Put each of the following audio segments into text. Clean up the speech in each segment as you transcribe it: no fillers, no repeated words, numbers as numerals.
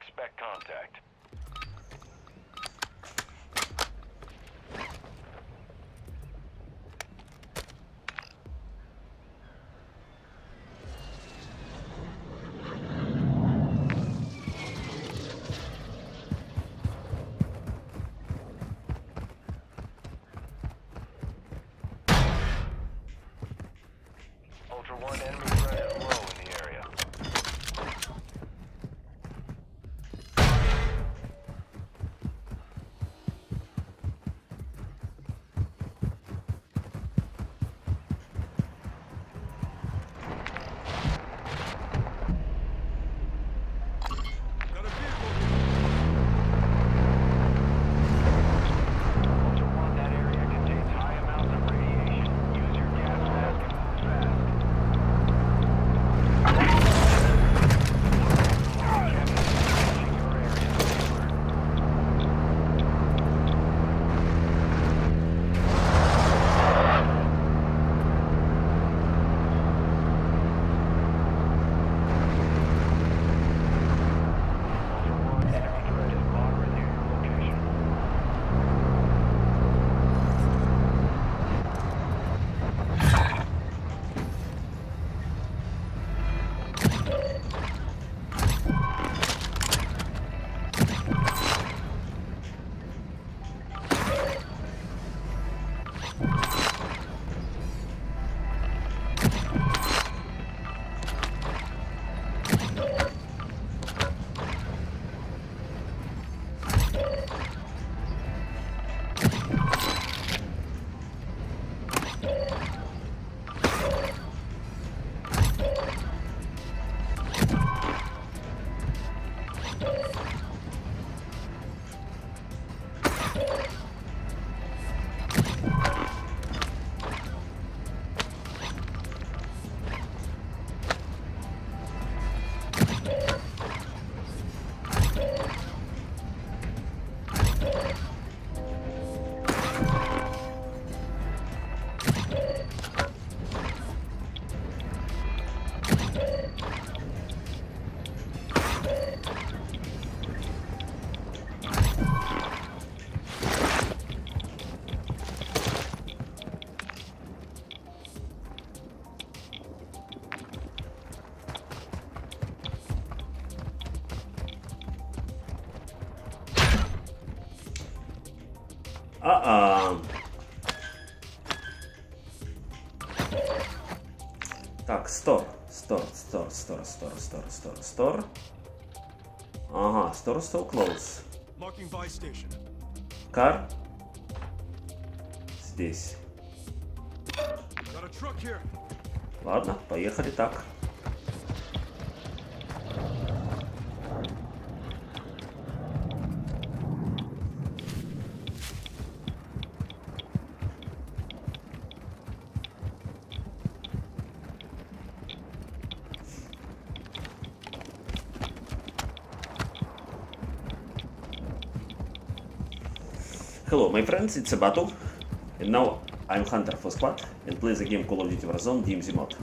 Expect contact. Ultra One, enemy threat is low in the area. Ultra One, that area contains high amounts of radiation. Use your gas mask and move fast. Your area. Ultra One, enemy threat is moderate near your location. Так, стор. Ага, store still close. Marking buy station. Car. Здесь. Got a truck here. Ладно, поехали так. Hello, my friends, it's a battle, and now I'm Hunter for Squad, and play the game Call of Duty Warzone DMZ mod.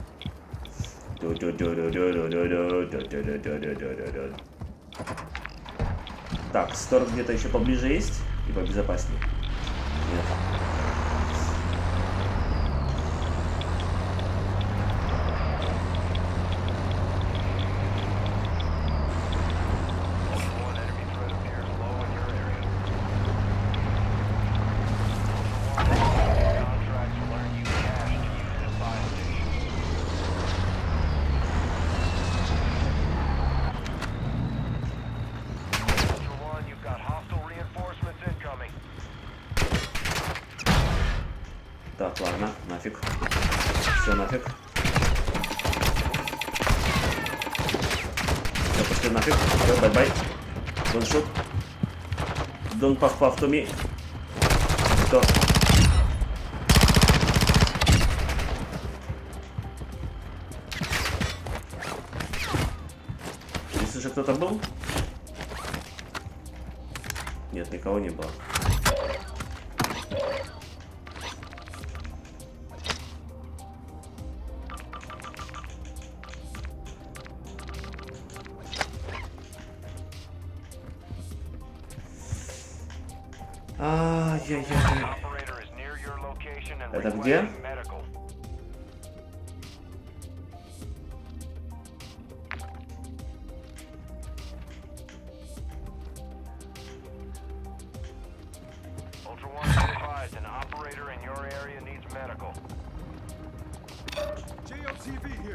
Так, стор где-то еще поближе есть и побезопаснее? Нет. Ultra One, enemy threat appears low in your area. Ultra One, contracts will earn you cash to use this buy station. Ultra One, you've got hostile reinforcements incoming. Так, ладно, нафиг. Все нафиг. Все, пошли нафиг. Все, бай-бай. Don't shoot. Don't puff to me. Кто? Здесь уже кто-то был? Нет, никого не было. Ай-яй-яй. Operator is near your location and Это где? requesting medical. Ultra One, be advised, an operator in your area needs medical. JLTV here.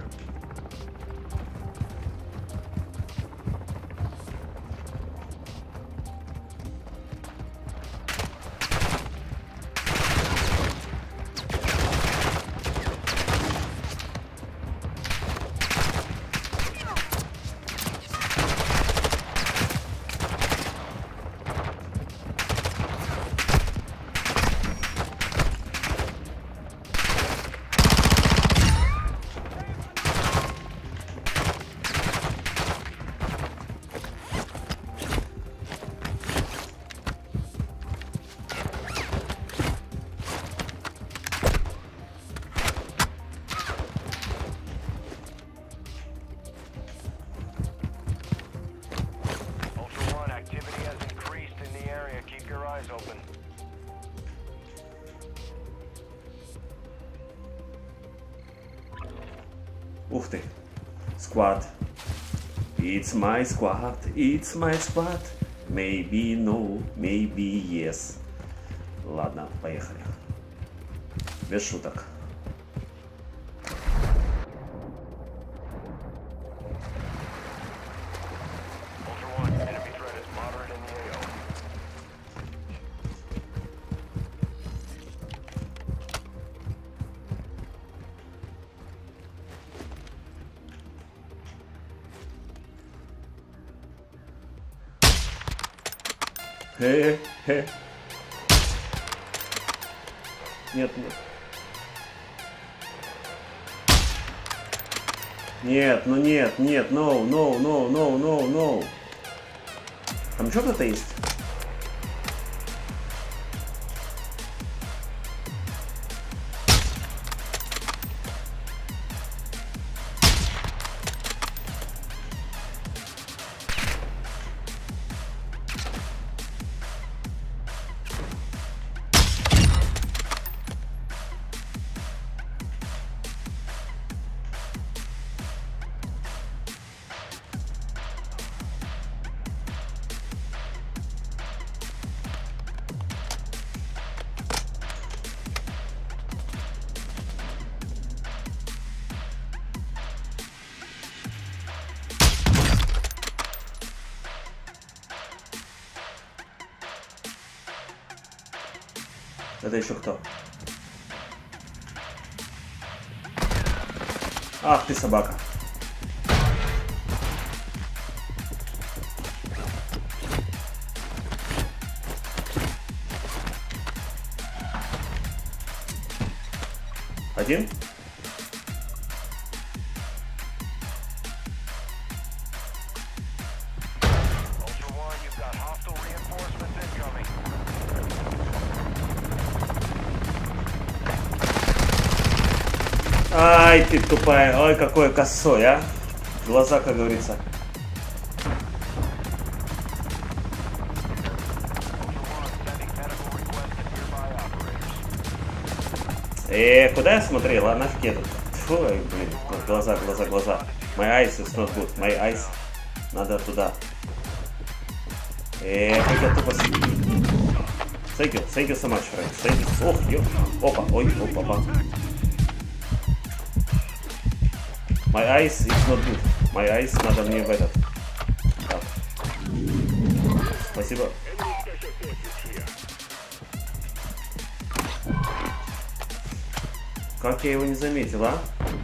Ultra One, activity has increased in the area. Keep your eyes open. Ух ты. Squad. It's my squad. It's my squad. Maybe no, maybe yes. Ладно, поехали. Без шуток. Ultra One, enemy threat is moderate in the AO. Хе-хе. Нет, нет. Нет, ну нет, нет, no, no, no, no, no, no. Там еще кто-то есть? Это еще кто? Ах ты собака. Один? Ultra One, you've got hostile reinforcements incoming. Ай, ты тупая. Ой, какой косой, а. Глаза, как говорится. Куда я смотрел? А нафиг я тут? Фу, блин, глаза, глаза, глаза. My eyes is not good. My eyes. Надо туда. Как я тупо... Thank you so much, friend. Thank you. Ох, ё. Опа, ой, опа, опа. My eyes is not good. My eyes надо мне в этот. Так. Спасибо. Как я его не заметил, а?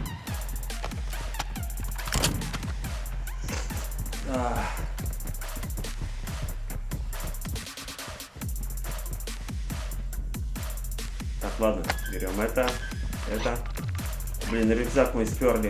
Так, ладно, берем это. Блин, рюкзак мы сперли.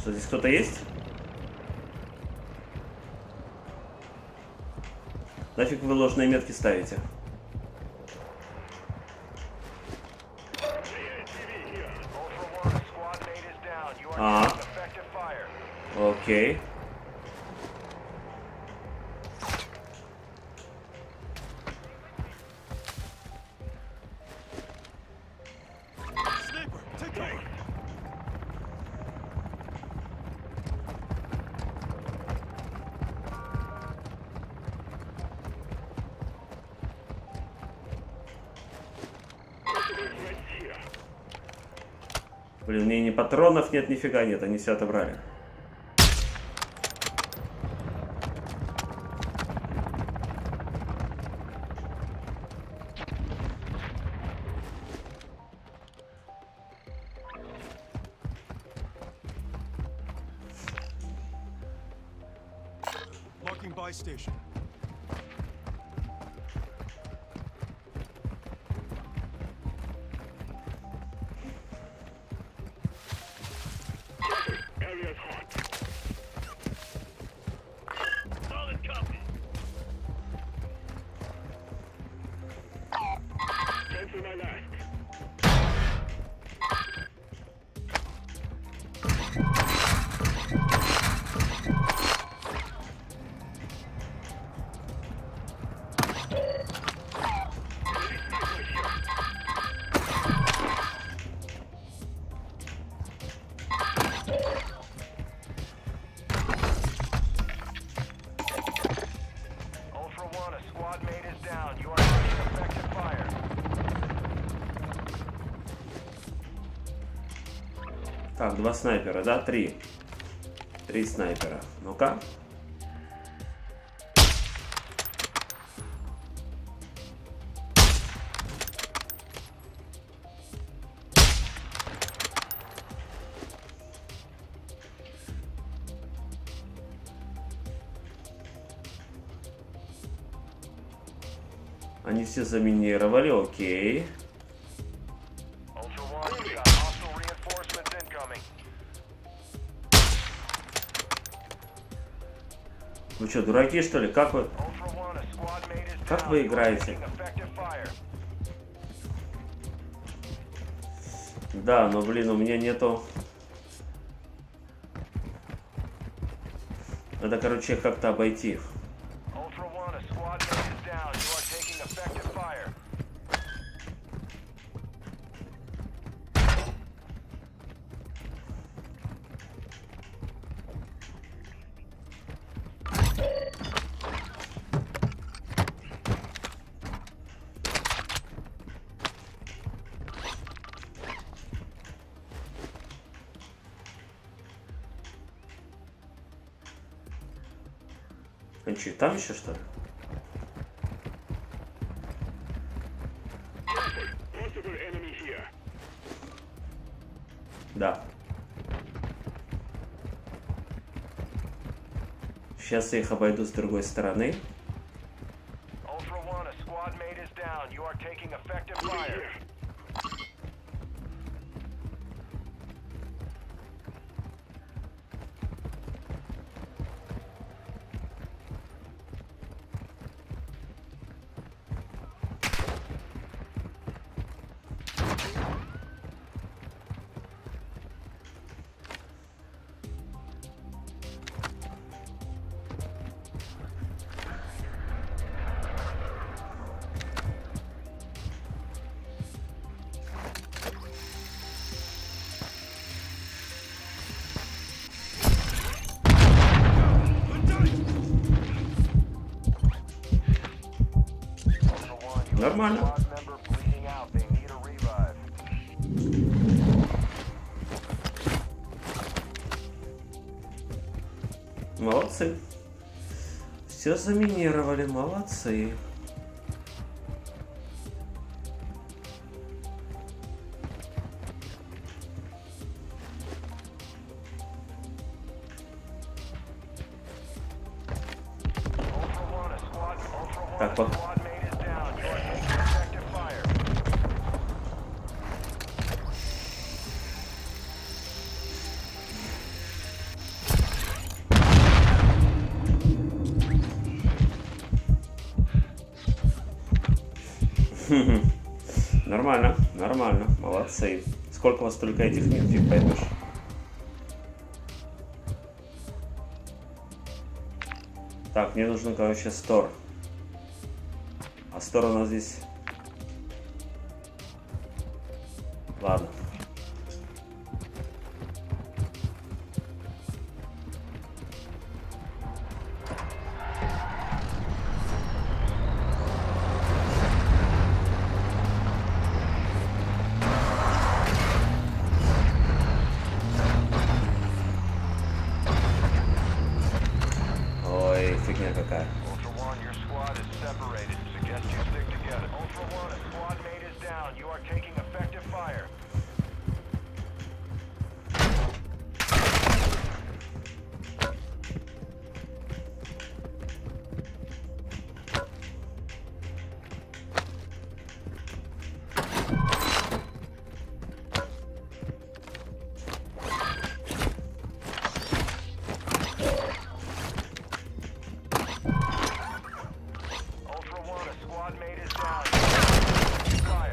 Что, здесь кто-то есть? Нафиг вы ложные метки ставите? А, окей. Sniper, take cover. Блин, мне ни патронов нет, нифига нет, они все отобрали. Marking buy station. Area's hot. Solid copy. Cancel my last. Ultra One, a squad mate is down. You are taking effective fire. Так, 2 снайпера, да? 3. 3 снайпера. Ну-ка. Они все заминировали, окей. Ultra One, we got hostile reinforcements incoming. Вы что, дураки, что ли? Как вы... Ultra One, a squad mate is Как down. вы You are играете? taking effective fire. Да, но, блин, у меня нету... Надо, короче, их как-то обойти. Ultra One, a squad mate is down. You are taking effective fire. А что, там еще что ли? Possible enemy here. Да. Сейчас я их обойду с другой стороны. Ultra One, a squad mate is down. You are taking effective fire. Ultra One, you have a Нормально. squad member bleeding out. They need a revive. Молодцы. Все заминировали, молодцы. Ultra One, a squad. Ultra One, Так, a вот. squad mate is down. You are taking effective fire. сейв. Сколько у вас только этих мин, фиг поймешь. Так, мне нужен, короче, стор. А стор у нас здесь... Ладно. Ой, фигня какая. Ultra One, your squad is separated. Suggest you stick together. Ultra One, a squad mate is down. You are taking effective fire. Ultra One, a squad mate is down. Fire.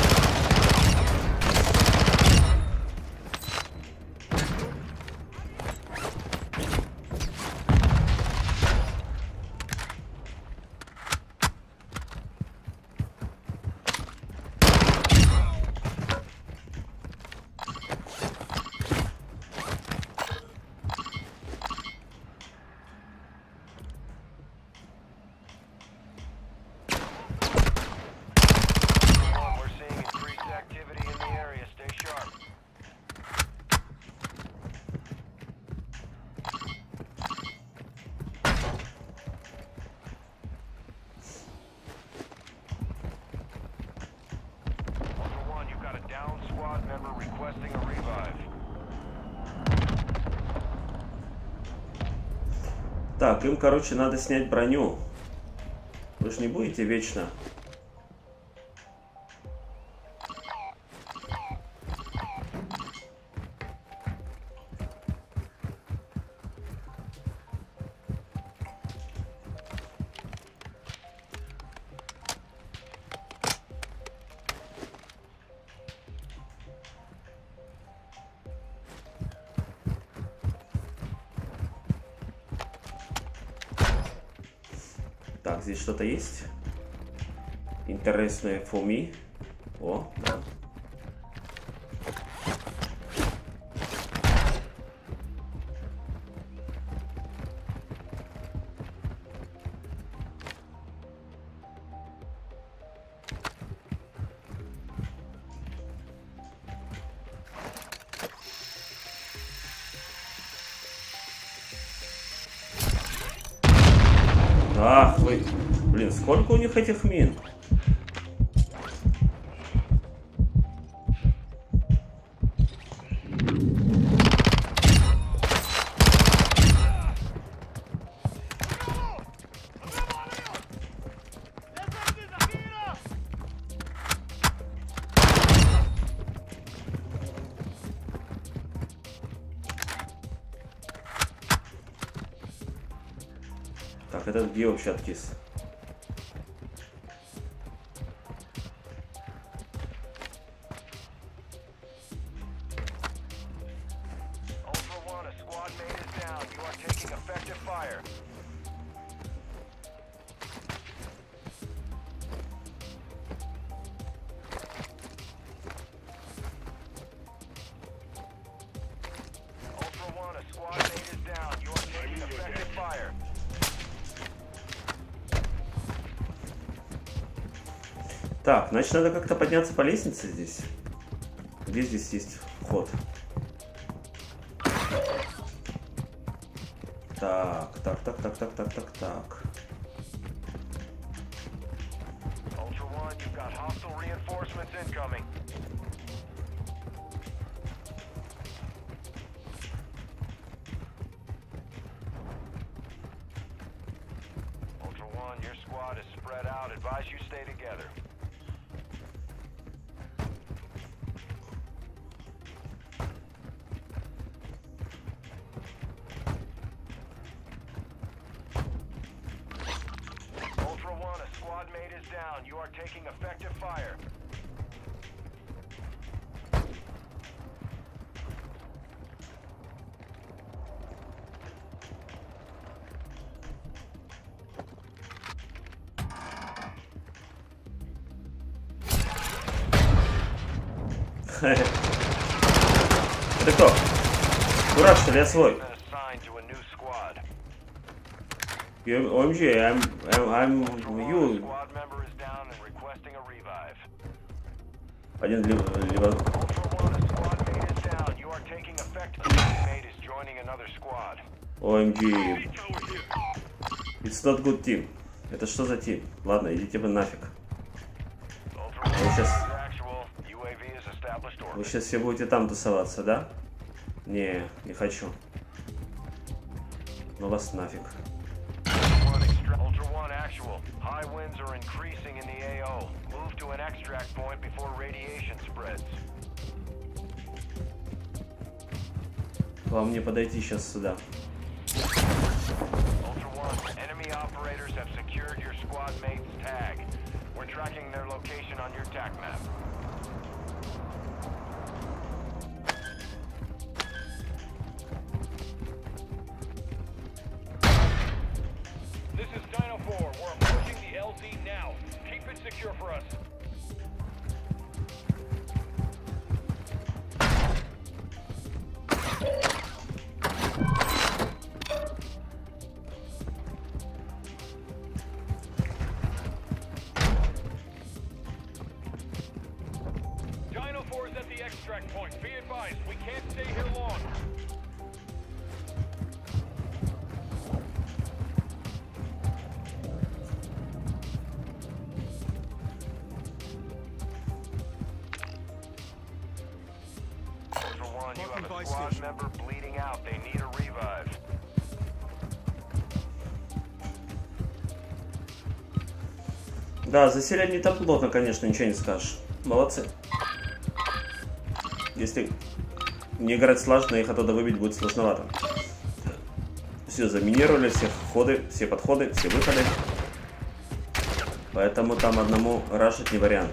We're seeing increased activity in the area. Stay sharp. Ultra One, you've got a down squad member requesting a revive. Так, им, короче, надо снять броню. Вы же не будете вечно. Так, здесь что-то есть. Интересное for me. О, да. Ах вы, блин, сколько у них этих мин? Так, этот где вообще откис? Ultra One, a squad mate is down. You are taking effective fire. Ultra One, a squad mate is down. You are taking effective fire. Так, значит, надо как-то подняться по лестнице здесь. Где здесь есть вход? Так. Ultra One, you've got hostile reinforcements incoming. Ultra One, your squad is spread out. Advise you stay together. Ultra One, a squad mate is down. You are taking effective fire. Это кто? Дурак, что ли? Я свой. Been assigned to a new squad. OMG, I'm Ultra One, you. squad member is down and requesting a revive. Один либо... Ultra One, a squad mate is down. You are taking effective. A teammate is joining another squad. OMG. It's not good team. Это что за тим? Ладно, идите вы нафиг. Ultra One, Вы сейчас... actual. UAV is established Вы orbit. сейчас все будете там тусоваться, да? Не хочу. Ну вас нафиг. Ultra One, actual. High winds are increasing in the AO. Move to an extract point before radiation spreads. Вам не подойти сейчас сюда. Ultra One, enemy operators have secured your squad mate's tag. We're tracking their location on your TAC map. This is Dino 4. We're approaching the LZ now. Keep it secure for us. Dino 4 is at the extract point. Be advised, we can't stay here long. Ultra One, you have a Buy squad station. member bleeding out. They need a revive. Да, засели они там плотно, конечно, ничего не скажешь. Молодцы. Если не играть слаженно, их оттуда выбить будет сложновато. Все заминировали, все входы, все подходы, все выходы. Поэтому там одному рашить не вариант.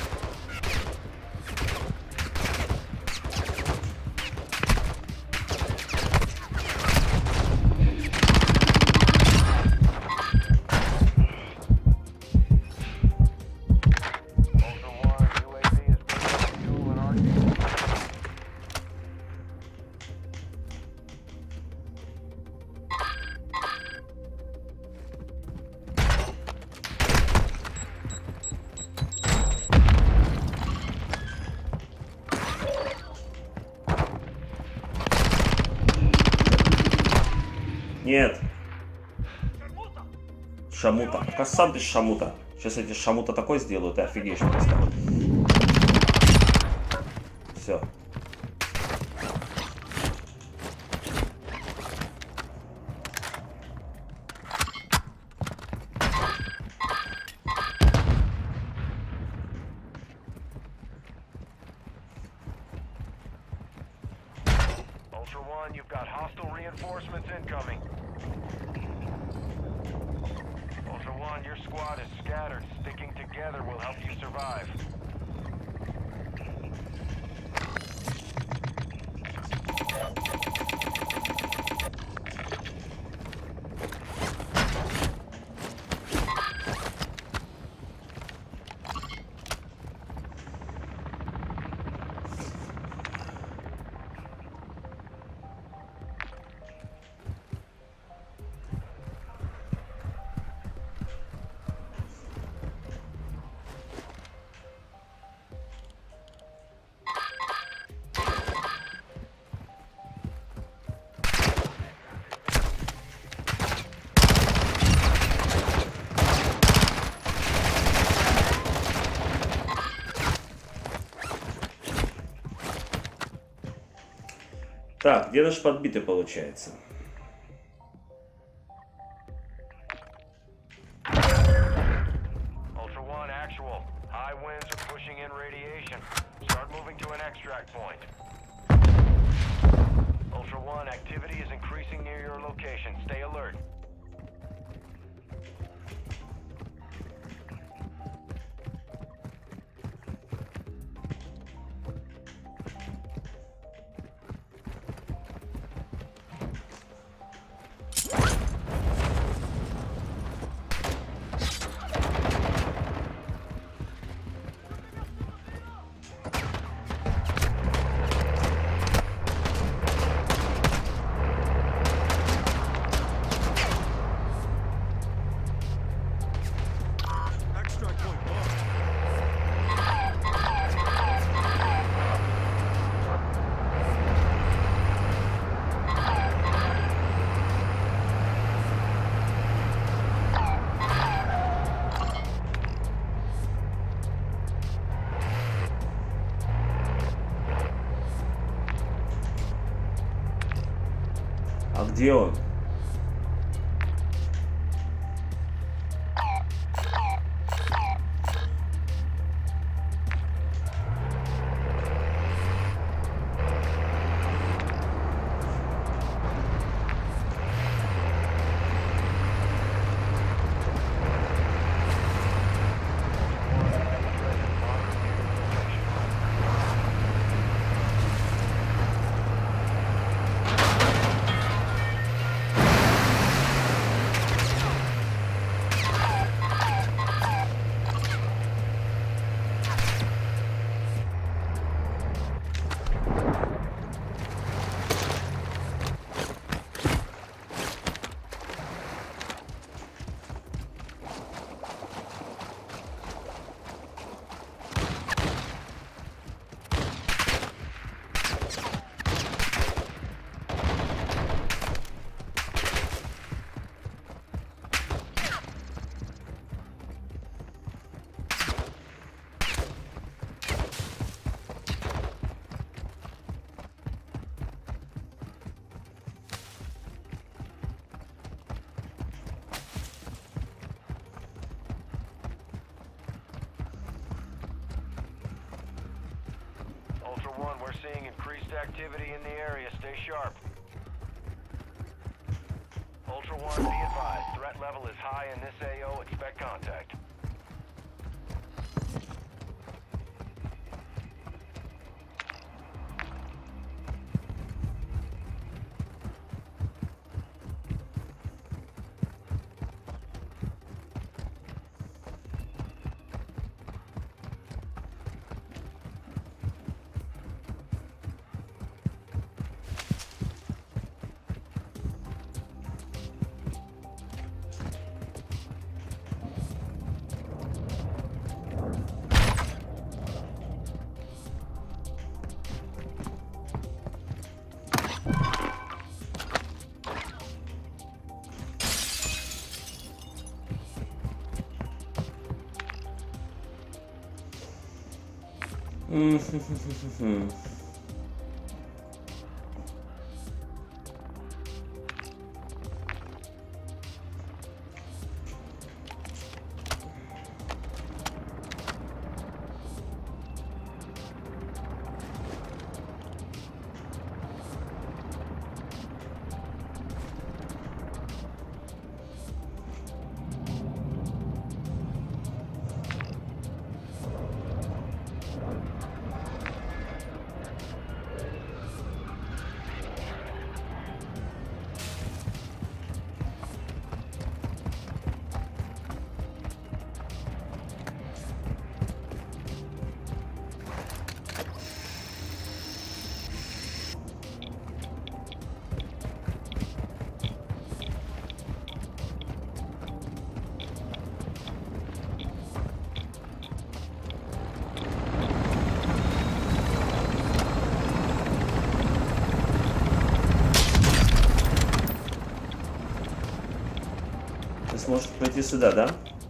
Ultra One, UAV is bringing fuel and arcane. Нет. Шамута. Сам ты шамута. Сейчас эти шамута такой сделают, ты офигеешь просто. Все. Ultra One, you've got hostile reinforcements incoming. Ultra One, your squad is scattered. Sticking together will help you survive. Так, где наш подбитый получается? Ultra One, actual. High winds are pushing in radiation. Start moving to an extract point. Ultra One, activity is increasing near your location. Stay alert. А где он? Ultra One, we're seeing increased activity in the area. Stay sharp. Ultra One, be advised. Threat level is high in this AO. Expect contact. Сможет пойти сюда, да?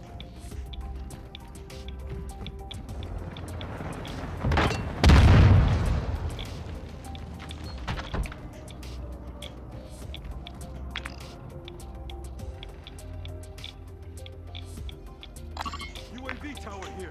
UAV tower here.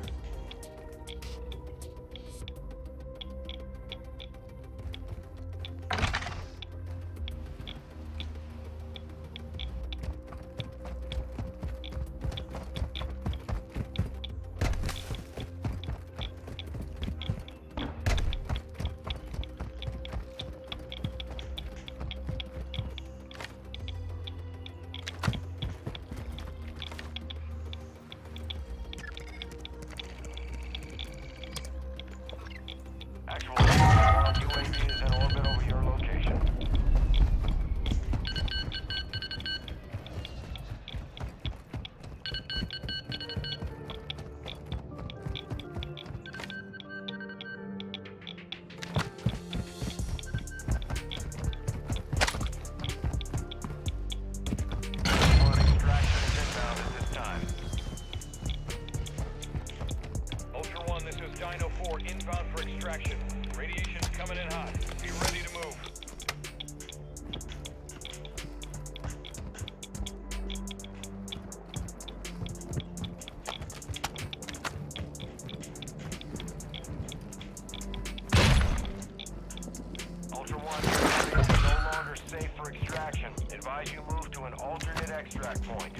extract point.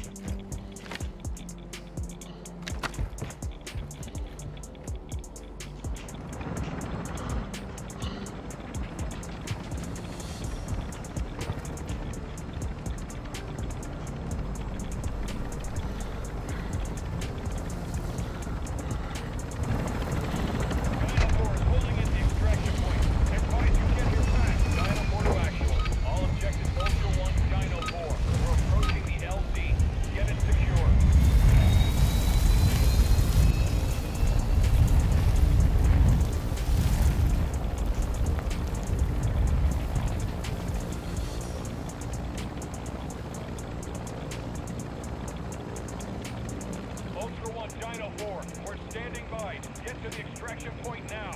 Dino 4, we're standing by. Get to the extraction point now.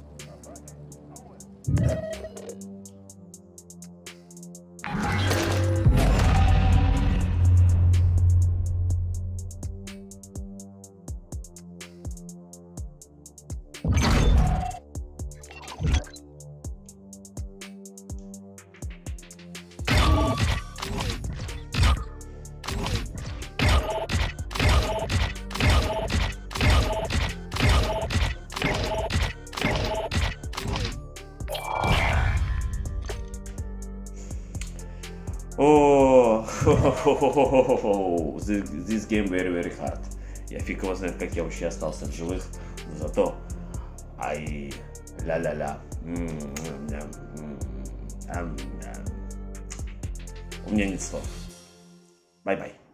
This game very hard. Я фиг его знает, как я вообще остался в живых, но зато ай ла-ла-ла. У меня нет слов. Бай-бай.